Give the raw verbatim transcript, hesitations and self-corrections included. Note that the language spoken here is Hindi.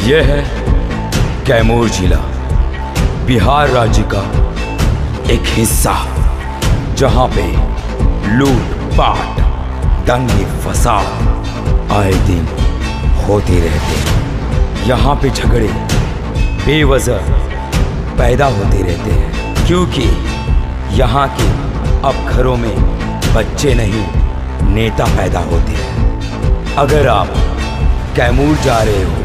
यह है कैमूर जिला, बिहार राज्य का एक हिस्सा, जहां पे लूट पाट, दंगे फसाद आए दिन होते रहते हैं। यहाँ पे झगड़े बेवजह पैदा होते रहते हैं, क्योंकि यहाँ के अब घरों में बच्चे नहीं नेता पैदा होते हैं। अगर आप कैमूर जा रहे हो